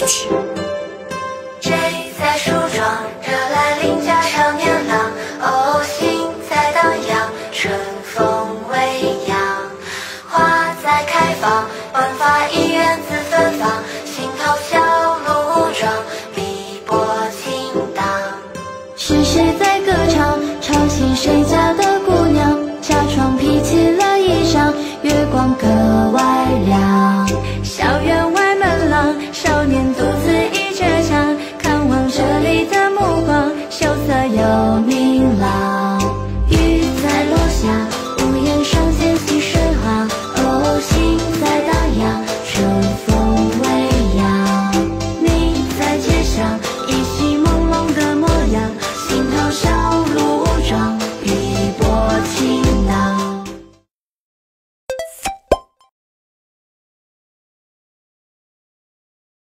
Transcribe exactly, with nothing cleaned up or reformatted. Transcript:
起。 谁在梳妆，惹来邻家少年郎？哦，心在荡漾，春风微扬。花在开放，短发一园子芬芳，心头小鹿撞，碧波轻荡。 是谁在歌唱，吵醒谁家的姑娘？纱窗披起了衣裳，月光歌